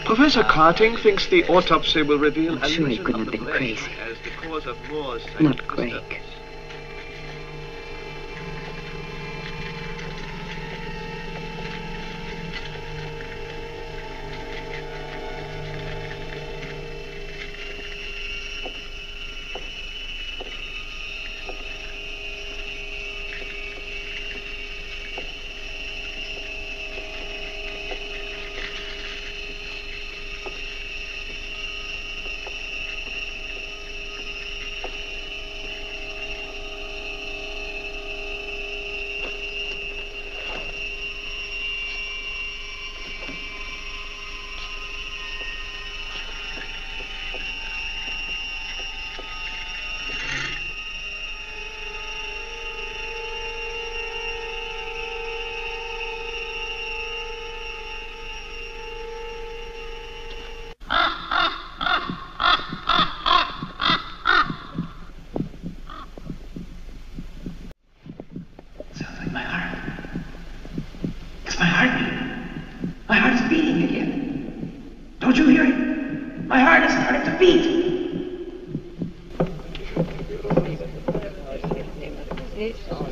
Professor Carting thinks the autopsy will reveal I'm sure he couldn't have been crazy. As the cause of Moore's Not Craig. It's